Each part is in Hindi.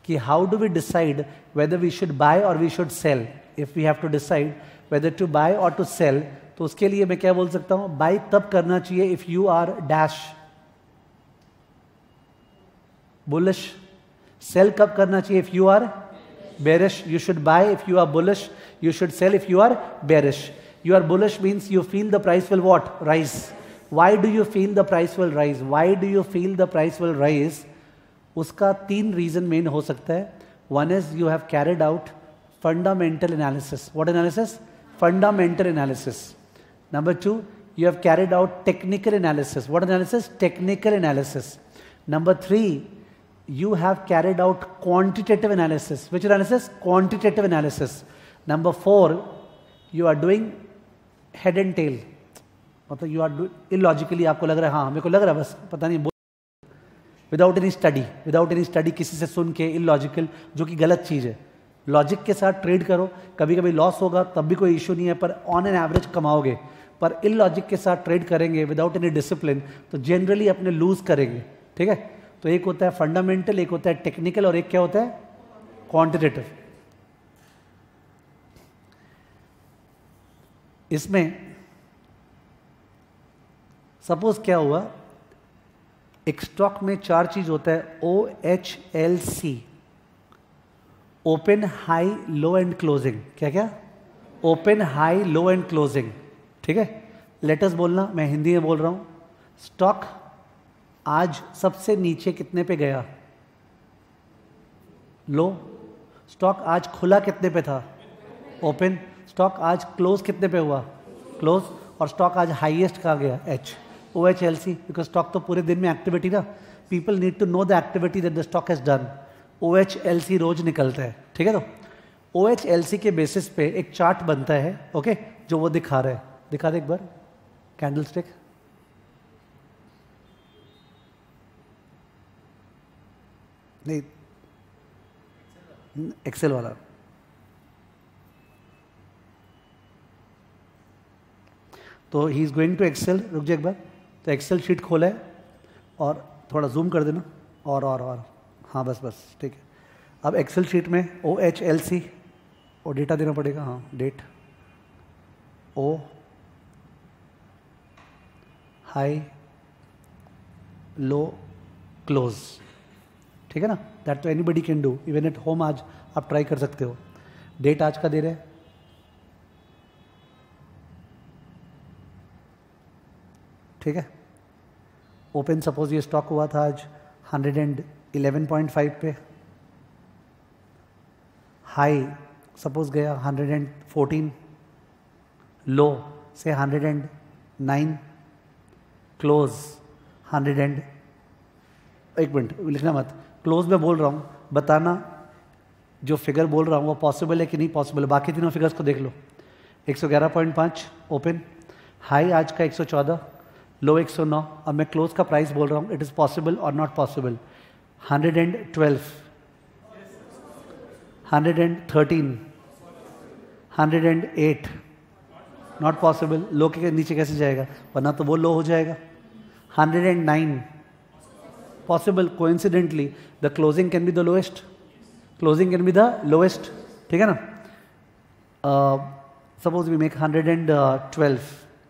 कि how do we decide whether we should buy or we should sell. If we have to decide whether to buy or to sell, तो उसके लिए मैं क्या बोल सकता हूं, बाय तब करना चाहिए if you are dash bullish. Sell कब करना चाहिए, if you are bearish. You should buy if you are bullish. You should sell if you are bearish. You are bullish means you feel the price will what? Rise. Why do you feel the price will rise? Why do you feel the price will rise? उसका 3 रीजन मेन हो सकता है. One is you have carried out fundamental analysis. What analysis? Fundamental analysis. Number 2, you have carried out technical analysis. What analysis? Technical analysis. Number 3, you have carried out quantitative analysis. Which analysis? Quantitative analysis. Number 4, you are doing head and tail. मतलब you are doing illogically. आपको लग रहा है, हाँ मेरे को लग रहा है, बस पता नहीं, without any study, without any study किसी से सुन के, इलॉजिकल, जो कि गलत चीज़ है. लॉजिक के साथ ट्रेड करो, कभी कभी लॉस होगा तब भी कोई इशू नहीं है, पर ऑन एन एवरेज कमाओगे. पर इलॉजिक के साथ ट्रेड करेंगे विदाउट एनी डिसिप्लिन तो जनरली अपने लूज करेंगे. ठीक है. तो एक होता है फंडामेंटल, एक होता है टेक्निकल, और एक क्या होता है, क्वांटिटेटिव. इसमें सपोज क्या हुआ, एक स्टॉक में 4 चीज होता है, OHLC, open, high, low and closing. क्या क्या? Open, high, low and closing. ठीक है. लेटस बोलना, मैं हिंदी में बोल रहा हूं. स्टॉक आज सबसे नीचे कितने पे गया? लो. स्टॉक आज खुला कितने पे था? ओपन. स्टॉक आज क्लोज कितने पे हुआ? क्लोज. और स्टॉक आज हाईएस्ट कहाँ गया? H. OHLC, बिकॉज स्टॉक तो पूरे दिन में एक्टिविटी ना, people need to know the activity that the stock has done. OHLC रोज निकलता है. ठीक है. तो OHLC के बेसिस पे एक चार्ट बनता है, ओके, जो वो दिखा रहा है. दिखा दे एक बार कैंडल स्टिक. नहीं, एक्सेल वाला. तो he is going to excel. रुक जाए एक बार. तो एक्सेल शीट खोला है और थोड़ा जूम कर देना, और हाँ बस बस ठीक है. अब एक्सेल शीट में OHLC और डेटा देना पड़ेगा. हाँ, date, O, high, low, close. ठीक है ना. दैट तो anybody can do, even at home. आज आप ट्राई कर सकते हो. डेट आज का दे रहे हैं. ठीक है. ओपन सपोज ये स्टॉक हुआ था आज 111.5 पे. हाई सपोज गया 114, लो से 109, क्लोज 100. एक मिनट लिखना मत, क्लोज में बोल रहा हूँ, बताना जो फिगर बोल रहा हूँ वो पॉसिबल है कि नहीं पॉसिबल है. बाकी तीनों फिगर्स को देख लो. 111.5 ओपन, हाई आज का 114, लो 109. अब मैं क्लोज का प्राइस बोल रहा हूँ, it is possible or not possible. 112, 113, 108, not possible. Low के नीचे कैसे जाएगा, वरना तो वो लो हो जाएगा. 109 possible. Coincidentally the closing can be the lowest. Closing can be the lowest. ठीक है ना. Suppose we make 112.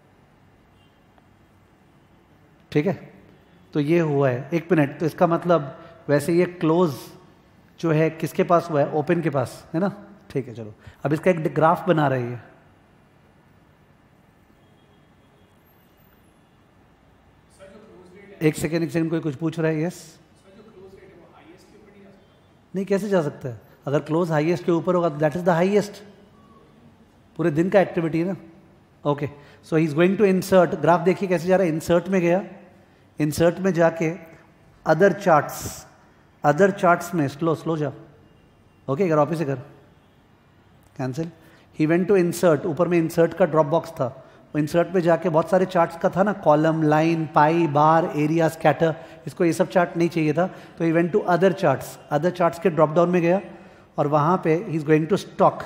ठीक है. तो ये हुआ है. एक मिनट. तो इसका मतलब वैसे ये क्लोज जो है किसके पास हुआ है? ओपन के पास है ना. ठीक है. चलो अब इसका एक ग्राफ बना रही है. एक सेकेंड कोई कुछ पूछ रहा है. यस. नहीं, कैसे जा सकता है? अगर क्लोज हाईएस्ट के ऊपर होगा तो दैट इज द हाईएस्ट. पूरे दिन का एक्टिविटी है ना. Okay. So he is going to insert. Graph देखिए कैसे जा रहा है. इंसर्ट में गया, इंसर्ट में जाके अदर चार्ट्स में स्लो जा. ओके. अगर ऑफिस से कर cancel. He went to insert. ऊपर में इंसर्ट का ड्रॉप बॉक्स था. इंसर्ट में जाके बहुत सारे चार्ट्स का था ना, column, line, pie, bar, area, scatter. इसको ये सब चार्ट नहीं चाहिए था, तो he went to other charts के ड्रॉप डाउन में गया और वहां पे he is going to stock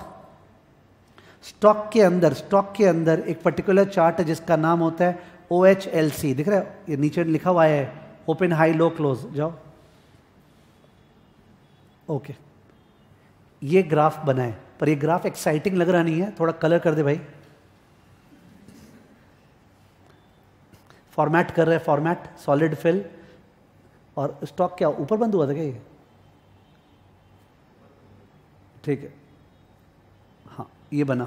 के अंदर एक पर्टिकुलर चार्ट है जिसका नाम होता है OHLC. दिख रहा है? ये नीचे लिखा हुआ है ओपन, हाई, लो, क्लोज. जाओ. ओके, ये ग्राफ बना है, पर ये ग्राफ एक्साइटिंग लग रहा नहीं है, थोड़ा कलर कर दे भाई। फॉर्मेट कर रहे हैं, फॉर्मेट सॉलिड फिल। और स्टॉक क्या ऊपर बंद हुआ था क्या ये? ठीक है, हाँ ये बना।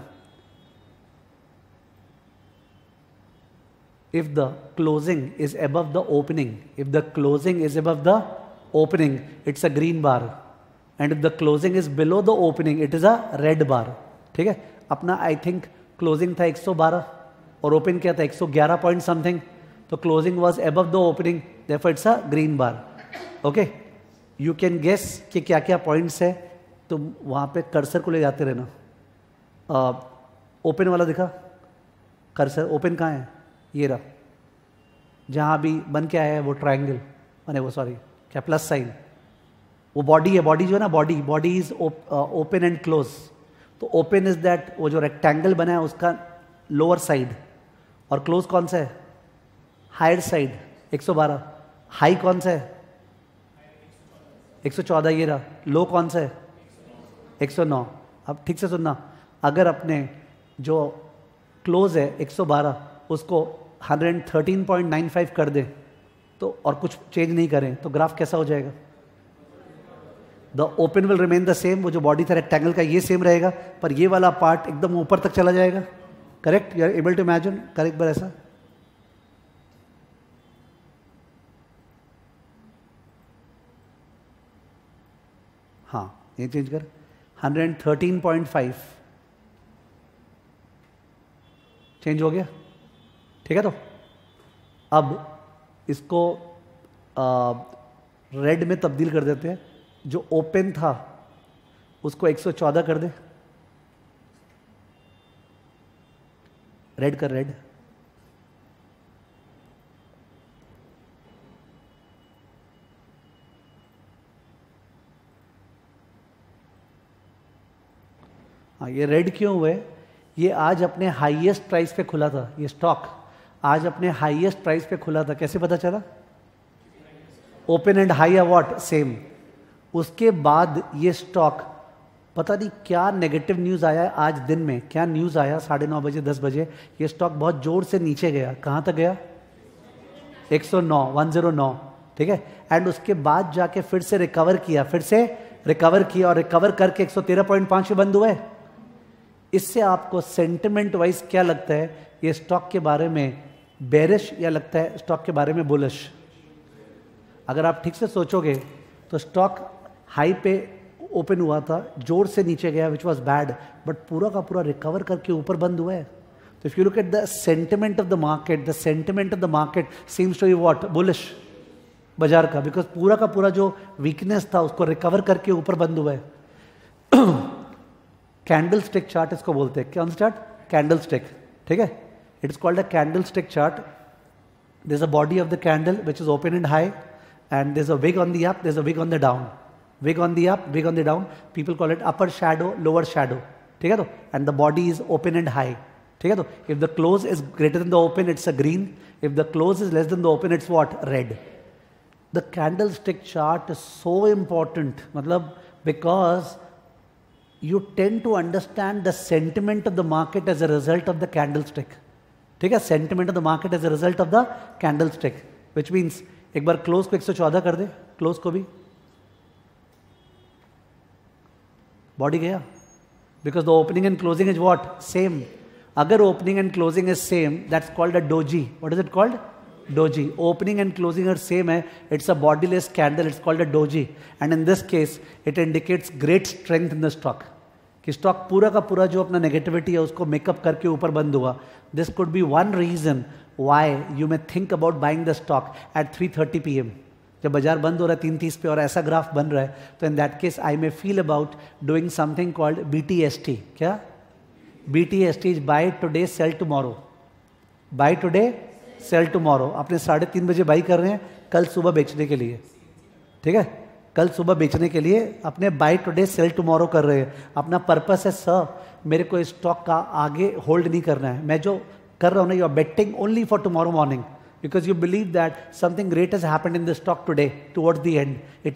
If the closing is above the opening, if the closing is above the opening, it's a green bar, and if the closing is below the opening, it is a red bar. ठीक है, अपना आई थिंक क्लोजिंग था 112 और ओपन क्या था 111 पॉइंट समथिंग, तो closing was above the opening, therefore it's a green bar. Okay, you can guess कि क्या क्या पॉइंट्स है, तो वहाँ पे कर्सर को ले जाते रहना। ओपन वाला दिखा कर्सर, ओपन कहाँ है? ये रहा, जहाँ भी बन के आया है वो ट्रायंगल, मैंने वो सॉरी क्या प्लस साइन, वो बॉडी है, बॉडी जो है ना, body is open and close. तो ओपन इज दैट वो जो रेक्टेंगल बना है उसका लोअर साइड, और क्लोज कौन सा है? Higher side 112। हाई कौन सा है? 114, ये रहा। लो कौन सा है? 109। अब ठीक से सुनना, अगर अपने जो क्लोज है 112 उसको 113.95 कर दे तो, और कुछ चेंज नहीं करें, तो ग्राफ कैसा हो जाएगा? The open will remain the same, वो जो बॉडी था रेक्टेंगल का ये सेम रहेगा, पर ये वाला पार्ट एकदम ऊपर तक चला जाएगा। Correct? You are able to imagine? Correct bar ऐसा। हाँ, ये चेंज कर, 113.5 चेंज हो गया। ठीक है, तो अब इसको रेड में तब्दील कर देते हैं। जो ओपन था उसको 114 कर दे, रेड कर, रेड। हाँ, ये रेड क्यों हुए? ये आज अपने हाईएस्ट प्राइस पे खुला था, ये स्टॉक आज अपने हाईएस्ट प्राइस पे खुला था। कैसे पता चला? Open and high what same. उसके बाद ये स्टॉक पता नहीं क्या नेगेटिव न्यूज़ आया है आज दिन में, क्या न्यूज़ आया 9:30 बजे 10 बजे, ये स्टॉक बहुत जोर से नीचे गया। कहाँ तक गया? 109, 109। ठीक है, एंड उसके बाद जाके फिर से रिकवर किया, और रिकवर करके 113.5 पे बंद हुआ है। इससे आपको सेंटिमेंट वाइज क्या लगता है, ये स्टॉक के बारे में बेरिश या लगता है स्टॉक के बारे में बुलिश? अगर आप ठीक से सोचोगे तो स्टॉक हाई पे ओपन हुआ था, जोर से नीचे गया विच वॉज बैड, बट पूरा का पूरा रिकवर करके ऊपर बंद हुआ है। तो if you look at the sentiment of the market seems to be what? Bullish बाजार का, बिकॉज पूरा का पूरा जो वीकनेस था उसको रिकवर करके ऊपर बंद हुआ है। कैंडल स्टिक चार्ट इसको बोलते हैं। कौन सा चार्ट? Candle stick. ठीक है, it is called a candle stick chart. There is a body of the candle which is open and high, and there's a wick on the up, there's a wick on the down. Wick on the up, wick on the down. People call it upper shadow, lower shadow. ठीक है, तो and the body is open and high. ठीक है, तो if the close is greater than the open, it's a green. If the close is less than the open, it's what? Red. The candlestick chart is so important, मतलब because you tend to understand the sentiment of the market as a result of the candlestick. ठीक है, sentiment of the market as a result of the candlestick, which means एक बार क्लोज को 114 कर दे, क्लोज को भी, बॉडी गया, because the opening and closing is what? Same. अगर opening and closing is same, that's called a doji. What is it called? Doji. Opening and closing अगर सेम है, it's a bodiless candle, it's called a doji. And in this case it indicates great strength in the stock, कि स्टॉक पूरा का पूरा जो अपना नेगेटिविटी है उसको मेकअप करके ऊपर बंद हुआ। This could be one reason why you may think about buying the stock at 3:30 p.m. जब बाजार बंद हो रहा है 3:30 पे और ऐसा ग्राफ बन रहा है, तो in that case I may feel about doing something called BTST। क्या? BTST is buy today sell tomorrow. Buy today sell tomorrow. आपने 3:30 बजे बाई कर रहे हैं कल सुबह बेचने के लिए। ठीक है, कल सुबह बेचने के लिए अपने बाय टुडे सेल टुमारो कर रहे हैं। अपना पर्पस है सर मेरे को इस स्टॉक का आगे होल्ड नहीं करना है, मैं जो कर रहा हूं ना, you are betting only for tomorrow morning, because you believe that something great has happened in the stock today towards the end, it has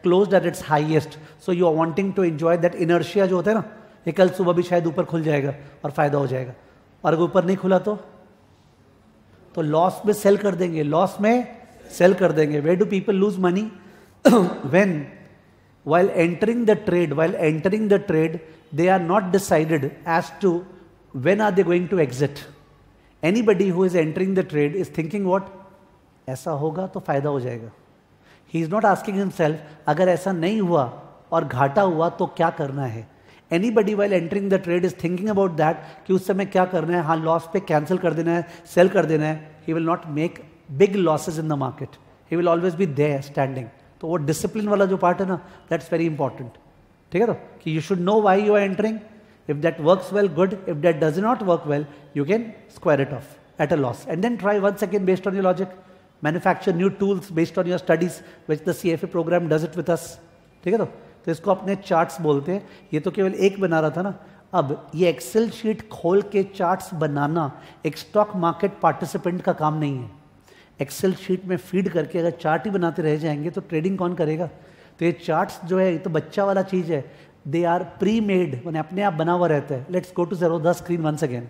closed at its highest, so you are wanting to enjoy that inertia जो होता है ना, ये कल सुबह भी शायद ऊपर खुल जाएगा और फायदा हो जाएगा, और अगर ऊपर नहीं खुला तो लॉस में सेल कर देंगे, लॉस में सेल कर देंगे. Where do people lose money? When while entering the trade, they are not decided as to when are they going to exit. Anybody who is entering the trade is thinking what? ऐसा होगा तो फायदा हो जाएगा. He is not asking himself, अगर ऐसा नहीं हुआ और घाटा हुआ तो क्या करना है. Anybody while entering the trade is thinking about that कि उस समय क्या करना है, हाँ लॉस पे कैंसिल कर देना है, सेल कर देना है. He will not make big losses in the market. He will always be there standing. तो वो डिसिप्लिन वाला जो पार्ट है ना, दैट्स वेरी इंपॉर्टेंट. ठीक है, तो कि you should know why you are entering. If that works well, good. If that does not work well, you can square it off at a loss and then try once again based on your logic. Manufacture new tools based on your studies, which the CFA program does it with us. ठीक है, तो इसको अपने चार्ट्स बोलते हैं. ये तो केवल एक बना रहा था ना. अब ये एक्सेल शीट खोल के चार्ट्स बनाना एक स्टॉक मार्केट पार्टिसिपेंट का काम नहीं है. एक्सेल शीट में फीड करके अगर चार्ट ही बनाते रह जाएंगे तो ट्रेडिंग कौन करेगा. तो ये चार्ट्स जो है, ये तो बच्चा वाला चीज है. दे आर प्री मेड, मैंने अपने आप बना हुआ रहता है. Let's go to zero the screen once again.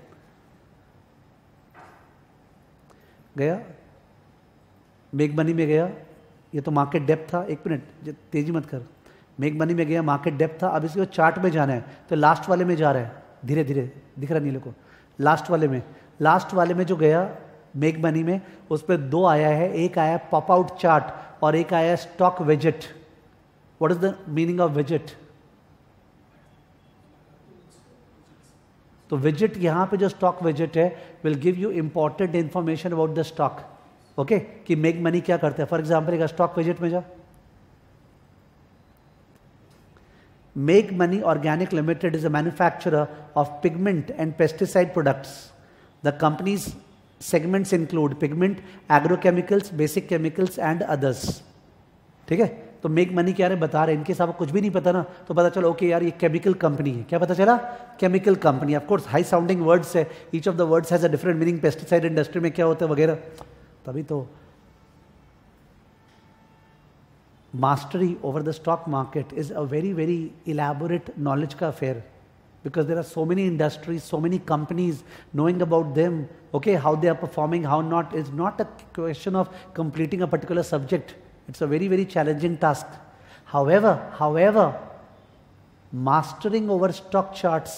गया मेक मनी में गया. ये तो मार्केट डेप्थ था. एक मिनट तेजी मत कर. मेक मनी में गया, मार्केट डेप्थ था. अब इसको चार्ट में जाना है तो लास्ट वाले में जा रहा है. धीरे धीरे दिख रहा नीले को. लास्ट वाले में जो गया मेक मनी में, उस पर दो आया है. एक आया पॉप आउट चार्ट और एक आया stock विजेट. What is the meaning of विजेट? तो विजेट यहां पे जो स्टॉक विजेट है will give you important information about the stock. Okay, कि मेक मनी क्या करते हैं. फॉर एग्जाम्पल एक स्टॉक विजेट में जा. Make money organic limited is a manufacturer of pigment and pesticide products. The companies segments include pigment, agrochemicals, basic chemicals and others. ठीक है, तो मेक मनी क्या है बता रहे हैं. इनके साथ कुछ भी नहीं पता ना, तो पता चलो ओके यार ये केमिकल कंपनी है. क्या पता चला? Chemical company. Of course high sounding words है. Each of the words has a different meaning. Pesticide industry में क्या होता है वगैरह. तभी तो mastery over the stock market is a very very elaborate knowledge का affair. Because there are so many industries, so many companies, knowing about them, okay, how they are performing, how not, is not a question of completing a particular subject. It's a very, very challenging task. However, mastering over stock charts,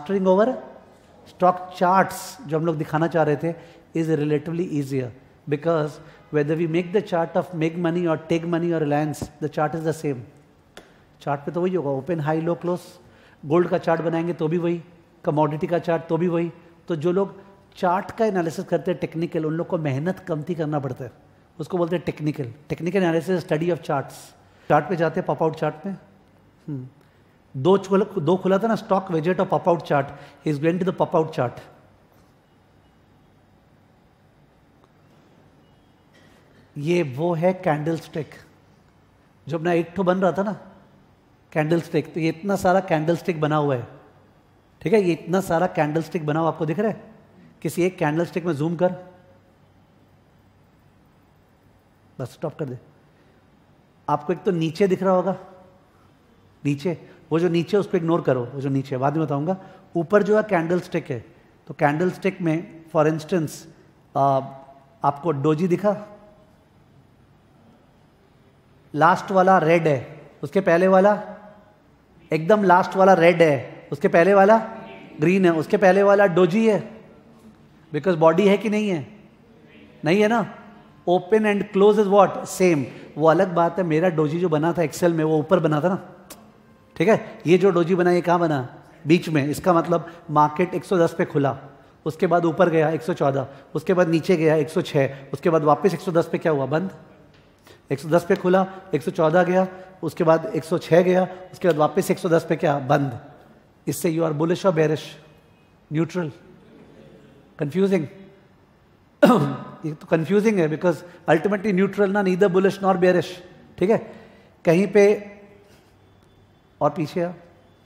जो हम लोग दिखाना चाह रहे थे, is relatively easier. Because whether we make the chart of make money or take money or Reliance, the chart is the same. Chart पे तो वही होगा, open, high, low, close. Gold का चार्ट बनाएंगे तो भी वही, कमोडिटी का चार्ट तो भी वही. तो जो लोग चार्ट का एनालिसिस करते हैं टेक्निकल, उन लोग को मेहनत कमती करना पड़ता है. उसको बोलते हैं technical analysis, study of charts. Chart पे जाते हैं, पॉप आउट चार्ट में दो खुला था ना, स्टॉक विजेट और pop out chart. He is going to the pop out chart. ये वो है कैंडल स्टिक जो अपना एक ठो बन रहा था ना, कैंडल स्टिक. तो ये इतना सारा कैंडल स्टिक बना हुआ है. ठीक है, ये इतना सारा कैंडल स्टिक बना हुआ आपको दिख रहा है. किसी एक कैंडल स्टिक में जूम कर, बस स्टॉप कर दे. आपको एक तो नीचे दिख रहा होगा, नीचे वो जो नीचे उसको इग्नोर करो, वो जो नीचे बाद में बताऊंगा. ऊपर जो है कैंडल स्टिक है. तो कैंडल स्टिक में फॉर इंस्टेंस आपको डोजी दिखा, लास्ट वाला रेड है, उसके पहले वाला एकदम लास्ट वाला रेड है, उसके पहले वाला ग्रीन है, उसके पहले वाला डोजी है. बिकॉज बॉडी है कि नहीं है? नहीं है ना. Open and close is what? Same. वो अलग बात है. मेरा डोजी जो बना था एक्सेल में वो ऊपर बना था ना. ठीक है, ये जो डोजी बना ये कहाँ बना? बीच में. इसका मतलब मार्केट 110 पे खुला, उसके बाद ऊपर गया 114, उसके बाद नीचे गया 106, उसके बाद वापस 110 पे क्या हुआ? बंद. 110 पे खुला, 114 गया, उसके बाद 106 गया, उसके बाद वापस 110 पे क्या? बंद. इससे you are bullish or bearish? Neutral. Confusing. ये तो कंफ्यूजिंग है बिकॉज अल्टीमेटली न्यूट्रल ना, नीदर बुलिश नॉर बेरिश. ठीक है, कहीं पे और पीछे आ,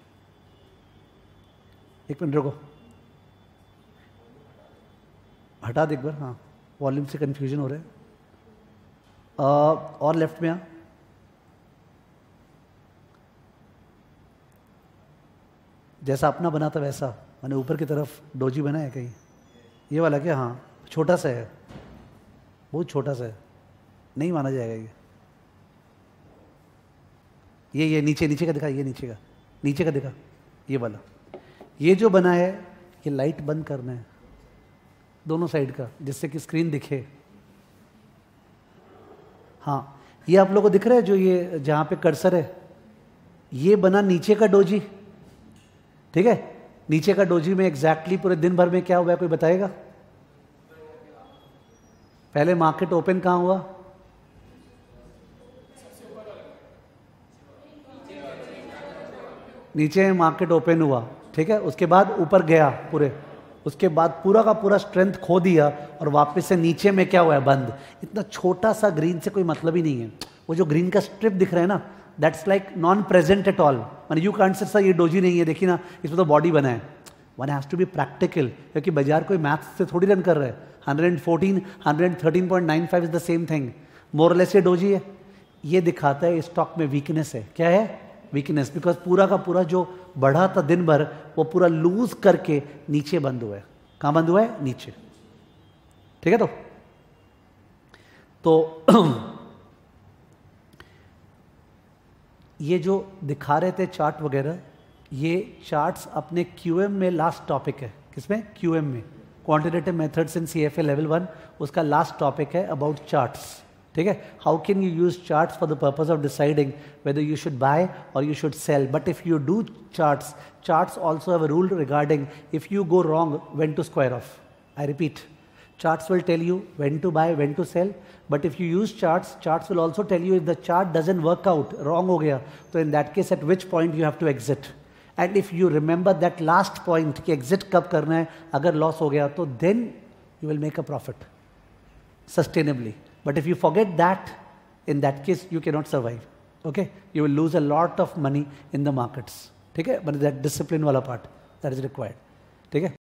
एक मिनट रुको, हटा दे एक बार. हाँ, वॉल्यूम से कंफ्यूजन हो रहा है. और लेफ्ट में आ. जैसा अपना बना था वैसा, मैंने ऊपर की तरफ डोजी बना है कहीं, ये वाला क्या? हाँ, छोटा सा है, बहुत छोटा सा है, नहीं माना जाएगा ये नीचे का दिखा, ये नीचे का दिखा, ये वाला, ये जो बना है ये लाइट बंद करना है दोनों साइड का, जिससे कि स्क्रीन दिखे। हाँ, ये आप लोगों को दिख रहा है जो ये जहां पे कर्सर है, ये बना नीचे का डोजी, ठीक है? नीचे का डोजी में एग्जैक्टली पूरे दिन भर में क्या हुआ है, कोई बताएगा? पहले मार्केट ओपन कहां हुआ? नीचे मार्केट ओपन हुआ, ठीक है? उसके बाद ऊपर गया पूरे, उसके बाद पूरा का पूरा स्ट्रेंथ खो दिया और वापस से नीचे में क्या हुआ है? बंद। इतना छोटा सा ग्रीन से कोई मतलब ही नहीं है। वो जो ग्रीन का स्ट्रिप दिख रहा है ना, that's like non present at all. मैंने यू कांट से सर ये डोजी नहीं है, देखिए ना इसमें तो बॉडी बना है। One has to be practical, क्योंकि बाजार कोई मैथ्स से थोड़ी रन कर रहा है। 114 113.95 is the same thing, more or less ये डोजी है। ये दिखाता है स्टॉक में वीकनेस है। क्या है? वीकनेस, बिकॉज पूरा का पूरा जो बढ़ा था दिन भर वो पूरा लूज करके नीचे बंद हुआ है। कहां बंद हुआ है? नीचे, ठीक है? तो ये जो दिखा रहे थे चार्ट वगैरह, ये चार्ट्स अपने क्यूएम में लास्ट टॉपिक है। किसमें? क्यूएम में, quantitative methods in CFA level 1, उसका लास्ट टॉपिक है अबाउट चार्ट्स, ठीक है? How can you use charts for the purpose of deciding whether you should buy or you should sell. But if you do charts also have a rule regarding if you go wrong, when to square off. I repeat, charts will tell you when to buy, when to sell. But if you use charts will also tell you if the chart doesn't work out, wrong हो गया, तो in that case at which point you have to exit. And if you remember that last point कि exit कब करना है, अगर loss हो गया तो then you will make a profit sustainably. But if you forget that, in that case you cannot survive. Okay, you will lose a lot of money in the markets. ठीक है? But that discipline वाला part that is required. ठीक है?